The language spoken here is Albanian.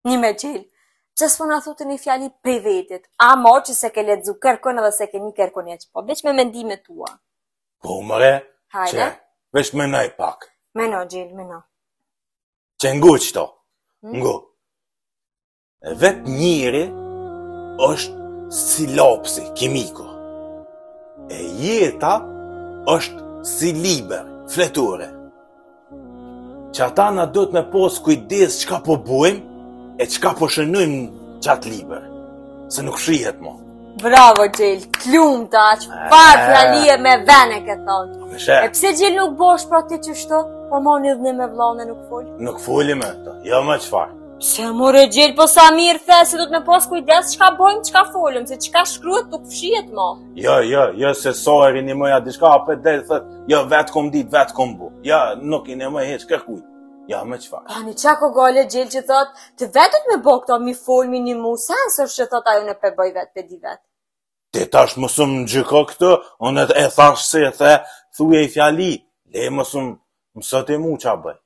Një me gjellë, që s'po na thotë një fjali për vetit, ama që se ke ledzu kërkon edhe se ke një kërkon e që po, veç me mendime tua. Po, mëre, Hajde. që, veç menoj pak. Meno, gjellë, meno. Që ngu qëto, ngu. E vetë njëri është si lapsi, kimiko. E jeta është si liber, fletore. Që ata na do të me pos kujdes qka po bujmë, e qka po shënujmë qatë liber. Se nuk shihet mo. Bravo, gjellë, t'lumë ta, që farë fjalie me vene këtë thonë. E pse gjellë nuk bosh pra ti që shto, po ma një dhënë me vlane nuk folë? Nuk foli me të, jo me qfar. Se more gjellë, po sa mirë the, se do të me pos kujdes qka bojmë, qka folëm, se qka shkruet nuk fshihet ma. Jo, se so e rini moja diçka, apet dhe thët, jo, vetë kom dit, vetë kom bu. Jo, nuk i në moj heq kërkuj. Jo, me qfar. Pani, qa ko gale gjellë që thot, të vetët me bo këta mi fol, mi një mu, sensër që thot ajo në pe bëj vetë, pe di vetë. Ti tash mësum në gjyko këtë, unë e thash se e the, thuje i fjali, le mësum mësot e mu qa bëj.